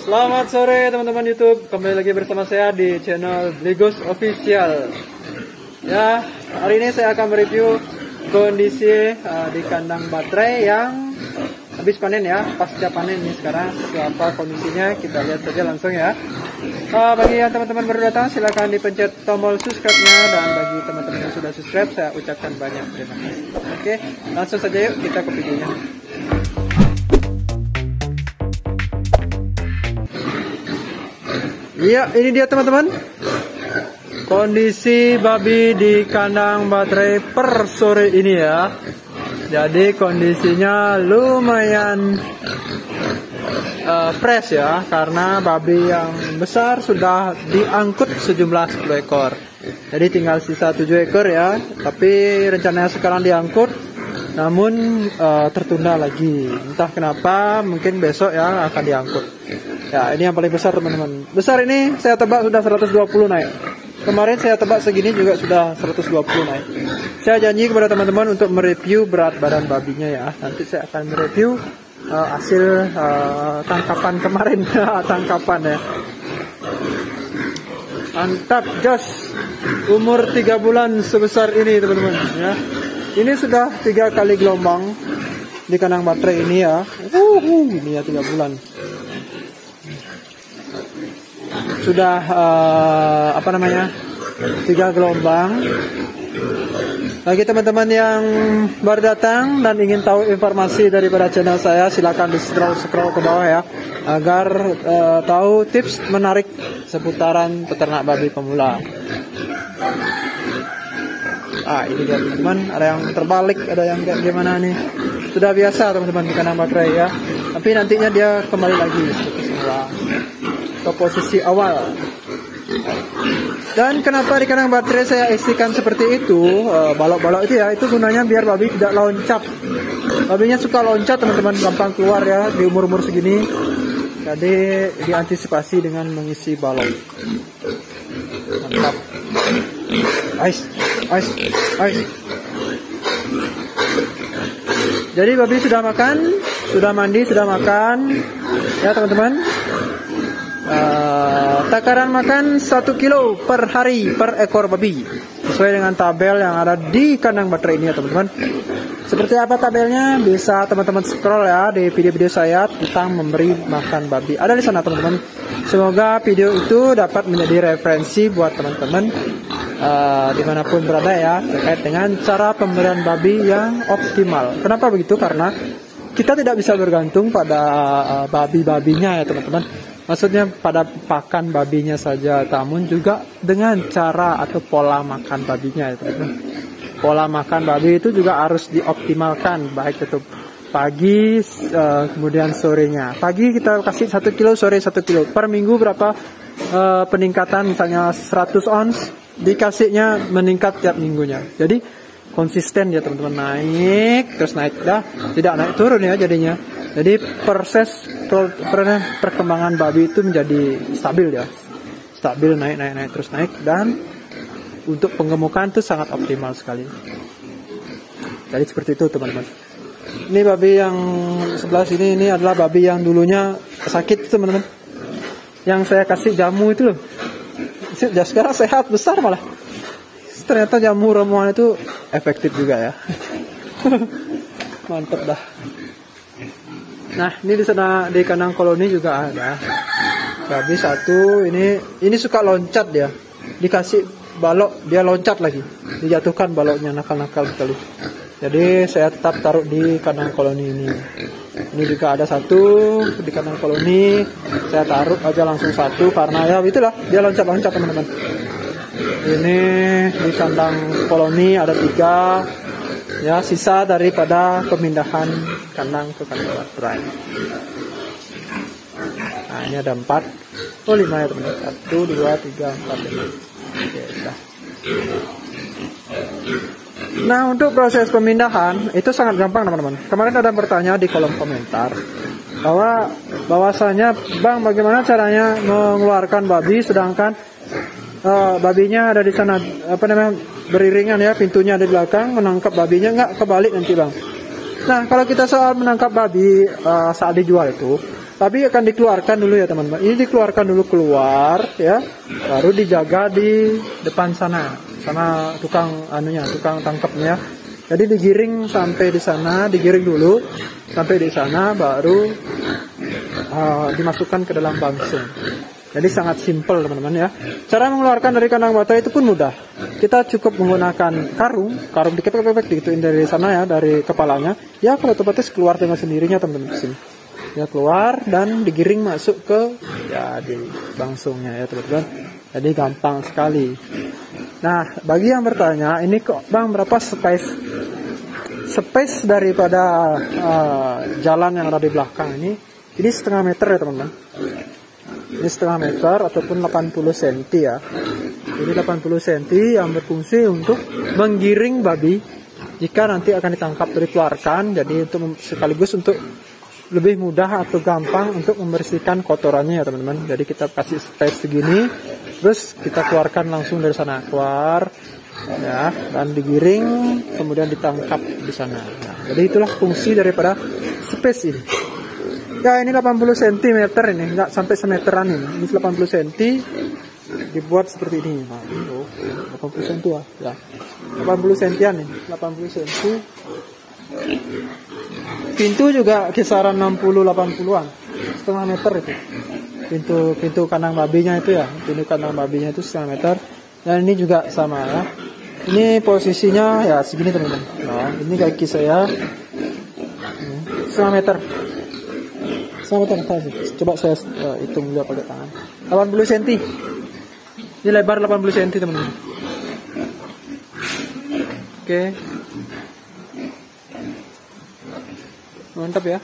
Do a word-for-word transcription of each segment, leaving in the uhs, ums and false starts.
Selamat sore teman-teman YouTube, kembali lagi bersama saya di channel Legos Official. Ya, hari ini saya akan mereview kondisi uh, di kandang baterai yang habis panen ya, pasca panen ini sekarang. Apa kondisinya kita lihat saja langsung ya. Uh, bagi yang teman-teman baru datang silahkan dipencet tombol subscribe-nya, dan bagi teman-teman yang sudah subscribe saya ucapkan banyak terima kasih. Oke, langsung saja yuk kita ke videonya. Iya, ini dia teman-teman, kondisi babi di kandang baterai per sore ini ya. Jadi kondisinya lumayan uh, fresh ya, karena babi yang besar sudah diangkut sejumlah sepuluh ekor. Jadi tinggal sisa tujuh ekor ya, tapi rencananya sekarang diangkut, namun uh, tertunda lagi. Entah kenapa, mungkin besok ya akan diangkut. Ya, ini yang paling besar teman-teman. Besar ini saya tebak sudah seratus dua puluh naik. Kemarin saya tebak segini juga sudah seratus dua puluh naik. Saya janji kepada teman-teman untuk mereview berat badan babinya ya. Nanti saya akan mereview uh, hasil uh, tangkapan kemarin. Tangkapan ya. Mantap, jos. Umur tiga bulan sebesar ini teman-teman ya. Ini sudah tiga kali gelombang di kandang baterai ini ya. Uh, uh, ini ya tiga bulan. Sudah uh, apa namanya tiga gelombang. Bagi teman-teman yang baru datang dan ingin tahu informasi daripada channel saya, silakan di scroll scroll ke bawah ya, agar uh, tahu tips menarik seputaran peternak babi pemula. Ah, ini dia teman-teman, ada yang terbalik, ada yang kayak gimana nih. Sudah biasa teman-teman di kandang baterai ya, tapi nantinya dia kembali lagi seperti semula ke posisi awal. Dan kenapa di kandang baterai saya isikan seperti itu, balok-balok itu ya, itu gunanya biar babi tidak loncat. Babinya suka loncat teman-teman, gampang keluar ya di umur-umur segini. Jadi diantisipasi dengan mengisi balok. Mantap. Ais, ais, ais. Jadi babi sudah makan, sudah mandi, sudah makan ya teman-teman. Uh, takaran makan satu kilo per hari per ekor babi, sesuai dengan tabel yang ada di kandang baterai ini ya teman-teman. Seperti apa tabelnya bisa teman-teman scroll ya di video-video saya tentang memberi makan babi, ada di sana teman-teman. Semoga video itu dapat menjadi referensi buat teman-teman uh, dimanapun berada ya, terkait dengan cara pemberian babi yang optimal. Kenapa begitu? Karena kita tidak bisa bergantung pada uh, babi-babinya ya teman-teman. Maksudnya pada pakan babinya saja, namun juga dengan cara atau pola makan babinya ya teman-teman. Pola makan babi itu juga harus dioptimalkan, baik itu pagi uh, kemudian sorenya. Pagi kita kasih satu kilo, sore satu kilo. Per minggu berapa uh, peningkatan, misalnya seratus ons, dikasihnya meningkat tiap minggunya. Jadi konsisten ya teman-teman, naik terus naik dah, tidak naik turun ya jadinya. Jadi proses per, per, perkembangan babi itu menjadi stabil ya, stabil naik naik naik terus naik, dan untuk penggemukan itu sangat optimal sekali. Jadi seperti itu teman-teman. Ini babi yang sebelah sini, ini adalah babi yang dulunya sakit teman-teman, yang saya kasih jamu itu loh. Sekarang sehat besar malah. Ternyata jamu ramuan itu efektif juga ya. Mantep dah. Nah, ini di sana di kandang koloni juga ada babi satu. Ini ini suka loncat dia. Dikasih balok dia loncat lagi. Dijatuhkan baloknya, nakal-nakal sekali. Jadi saya tetap taruh di kandang koloni ini. Ini juga ada satu di kandang koloni. Saya taruh aja langsung satu karena ya itulah dia loncat-loncat teman-teman. Ini di kandang koloni ada tiga. Ya, sisa daripada pemindahan kandang ke kandang baterai. Nah, ini ada empat. Oh, lima ya teman-teman. Satu, dua, tiga, empat, lima. Oke, udah. Nah, untuk proses pemindahan itu sangat gampang teman-teman. Kemarin ada yang bertanya di kolom komentar bahwa bahwasanya Bang, bagaimana caranya mengeluarkan babi sedangkan uh, babinya ada di sana, apa namanya, beriringan ya, pintunya ada di belakang, menangkap babinya, nggak kebalik nanti Bang. Nah, kalau kita soal menangkap babi uh, saat dijual itu, babi akan dikeluarkan dulu ya teman-teman. Ini dikeluarkan dulu keluar ya, baru dijaga di depan sana sama tukang anunya, tukang tangkapnya. Jadi digiring sampai di sana, digiring dulu sampai di sana, baru uh, dimasukkan ke dalam bangsung. Jadi sangat simpel teman-teman ya. Cara mengeluarkan dari kandang batai itu pun mudah. Kita cukup menggunakan karung, karung dikepek-kepek digituin dari sana ya, dari kepalanya. Ya kalau otomatis keluar dengan sendirinya teman-teman di sini. Ya keluar dan digiring masuk ke ya di bangsungnya ya teman-teman. Jadi gampang sekali. Nah, bagi yang bertanya, ini kok Bang berapa space space daripada uh, jalan yang ada di belakang ini? Ini setengah meter ya teman-teman. Ini setengah meter ataupun delapan puluh sentimeter ya. Ini delapan puluh sentimeter yang berfungsi untuk menggiring babi jika nanti akan ditangkap dan dikeluarkan. Jadi untuk sekaligus untuk lebih mudah atau gampang untuk membersihkan kotorannya ya teman-teman. Jadi kita kasih space segini, terus kita keluarkan langsung dari sana, keluar ya, dan digiring kemudian ditangkap di sana. Nah, jadi itulah fungsi daripada space ini. Ya ini delapan puluh sentimeter ini, nggak sampai semeteran ini. Ini delapan puluh sentimeter dibuat seperti ini. Nah, oh, delapan puluh sentimeter ya. delapan puluh sentian nih, delapan puluh sentimeter. Pintu juga kisaran enam puluh delapan puluhan, setengah meter itu. Pintu pintu kandang babinya itu ya, pintu kandang babinya itu setengah meter. Dan ini juga sama ya. Ini posisinya ya segini teman-teman. Nah, ini kaki saya setengah meter. Setengah meter apa sih? Coba saya uh, hitung dulu pakai tangan. delapan puluh sentimeter. Ini lebar delapan puluh sentimeter teman-teman. Oke. Mantap ya.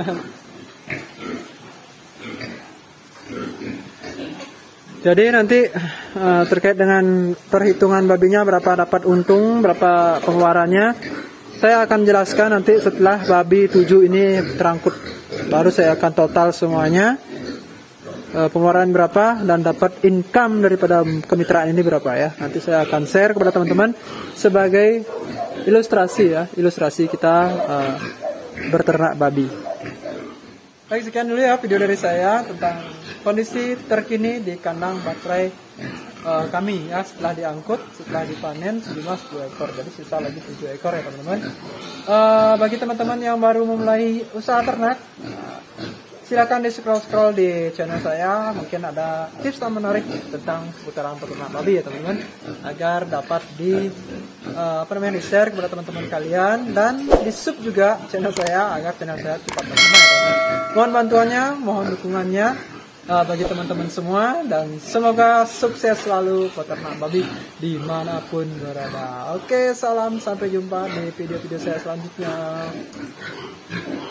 Jadi nanti uh, terkait dengan perhitungan babinya berapa dapat untung, berapa pengeluarannya, saya akan jelaskan nanti setelah babi tujuh ini terangkut. Baru saya akan total semuanya, uh, pengeluaran berapa dan dapat income daripada kemitraan ini berapa ya. Nanti saya akan share kepada teman-teman sebagai ilustrasi ya, ilustrasi kita uh, berternak babi. Baik, sekian dulu ya video dari saya tentang kondisi terkini di kandang baterai uh, kami ya, setelah diangkut, setelah dipanen sejumlah sepuluh ekor. Jadi sisa lagi tujuh ekor ya teman-teman. Uh, bagi teman-teman yang baru memulai usaha ternak, uh, silakan di scroll-scroll di channel saya, mungkin ada tips yang menarik tentang seputaran peternak babi ya teman-teman, agar dapat di uh, apa namanya di share kepada teman-teman kalian, dan di sub juga channel saya agar channel saya cepat berkembang ya teman-teman. Mohon bantuannya, mohon dukungannya uh, bagi teman-teman semua, dan semoga sukses selalu peternak babi dimanapun berada. Oke, salam, sampai jumpa di video-video saya selanjutnya.